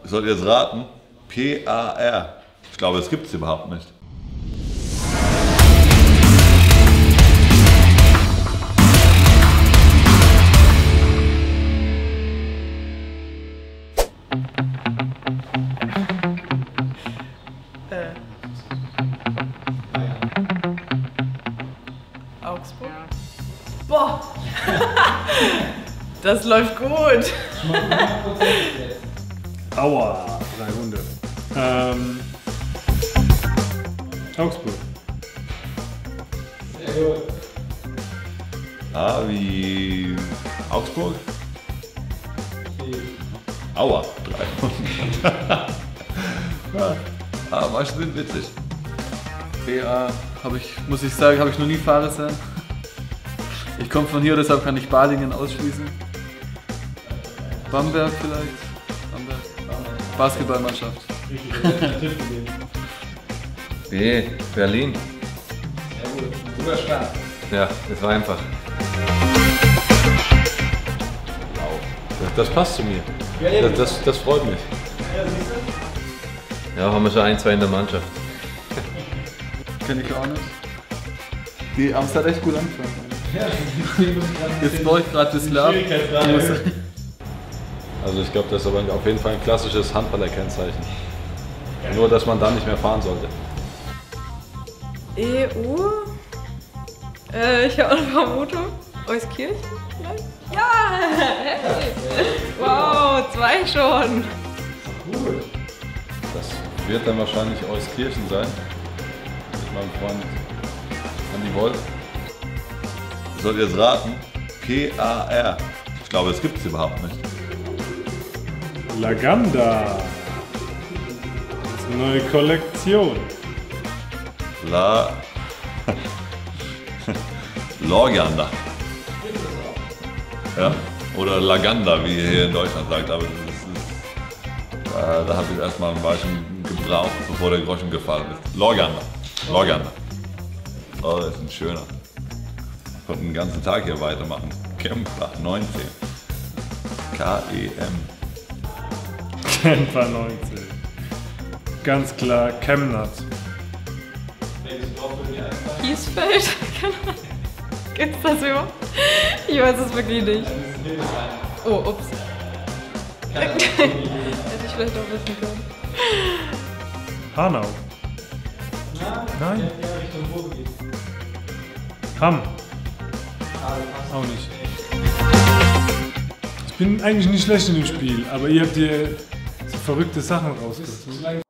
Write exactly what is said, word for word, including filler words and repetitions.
Sollt ihr jetzt raten? P A R. Ich glaube, das gibt es überhaupt nicht. Äh. Augsburg? Boah! Das läuft gut! Aua, drei Hunde. Ähm, Augsburg. Sehr gut. A wie Augsburg? Aua, drei. Ja, aber manche sind witzig. B A, habe ich, muss ich sagen, habe ich noch nie Fahrer sein. Ich komme von hier, deshalb kann ich Balingen ausschließen. Bamberg vielleicht? Bamberg. Basketballmannschaft. B. Berlin. Sehr gut. Super Start. Ja, das war einfach. Das passt zu mir. Das, das, das freut mich. Ja, haben wir schon ein, zwei in der Mannschaft. Kenn ich auch nicht. Die haben es halt echt gut angefangen. Jetzt brauche ich gerade das Lab. Also ich glaube, das ist aber auf jeden Fall ein klassisches Handballer-Kennzeichen. Nur, dass man da nicht mehr fahren sollte. E U? Äh, ich habe auch eine Vermutung. Euskirchen vielleicht? Ja! Hey. Wow, zwei schon! Cool. Das wird dann wahrscheinlich Euskirchen sein. Mit meinem Freund Andi Wolf. Sollt ihr jetzt raten? P A R. Ich glaube, das gibt es überhaupt nicht. Laganda. Das ist eine neue Kollektion. La... Lorganda. Ja, oder Laganda, wie ihr hier in Deutschland sagt. Aber das ist, äh, da habe ich erstmal ein Weilchen gebraucht, bevor der Groschen gefallen ist. Lorganda. Lorganda. Oh, das ist ein schöner. Ich konnte den ganzen Tag hier weitermachen. Kämpfer neunzehn. K E M. Kämpfer neunzehn. Ganz klar, Chemnat. Kiesfeld? Gibt's das überhaupt? Ich weiß es wirklich nicht. Oh, ups. Hätte ich vielleicht auch wissen können. Hanau. Nein. Hamm. Auch nicht. Ich bin eigentlich nicht schlecht in dem Spiel, aber ihr habt hier so verrückte Sachen rausgesucht.